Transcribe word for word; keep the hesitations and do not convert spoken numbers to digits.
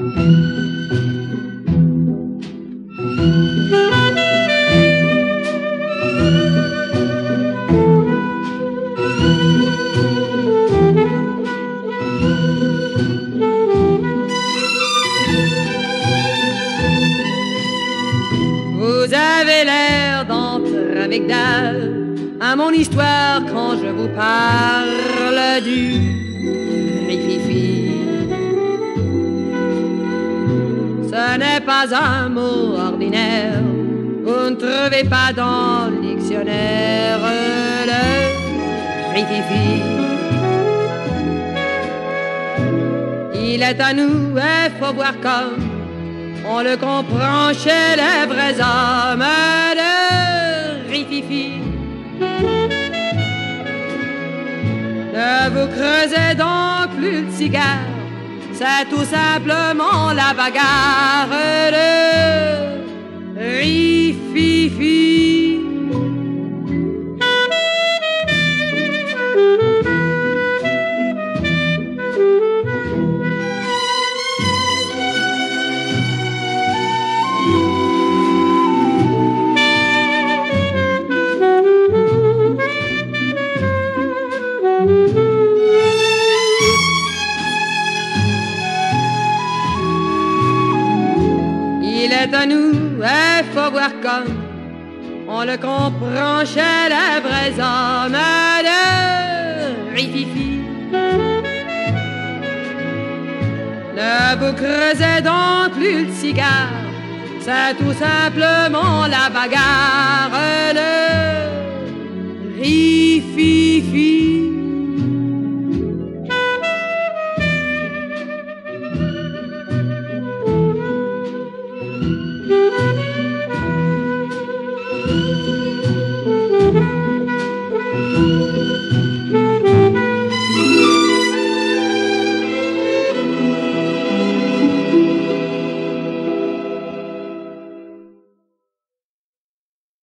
Vous avez l'air d'entrer avec dalle à mon histoire quand je vous parle du rififi. Ce n'est pas un mot ordinaire, vous ne trouvez pas dans le dictionnaire le rififi. Il est à nous, il faut voir comme on le comprend chez les vrais hommes, le rififi. Ne vous creusez donc plus le cigare, c'est tout simplement la bagarre, le rififi. Il est à nous, il faut voir comme on le comprend chez les vrais hommes, le rififi. Ne vous creusez donc plus le cigare, c'est tout simplement la bagarre, le rififi.